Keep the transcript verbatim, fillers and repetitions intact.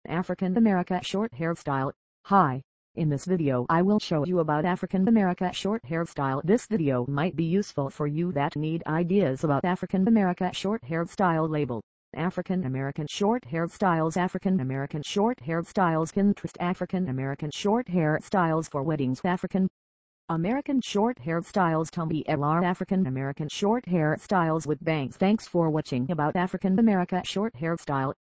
African American short hairstyle. Hi. In this video I will show you about African American short hairstyle. This video might be useful for you that need ideas about African American short hairstyle. Label: African American short hairstyles. African American short hairstyles can twist. African American short hairstyles for weddings. African American short hairstyles. Tumby L. African American short hairstyles with bangs. Thanks for watching about African American short hairstyle.